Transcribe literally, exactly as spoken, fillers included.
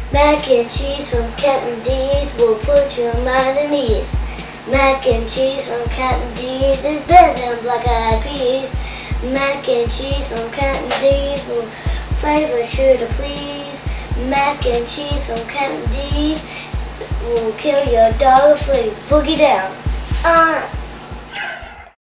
Mac and cheese from Captain D's will put your mind at ease. Mac and cheese from Captain D's is better than black-eyed peas. Mac and cheese from Captain D's will flavor sure to please. Mac and cheese from Captain D's will kill your dog of fleas. Boogie down. Uh.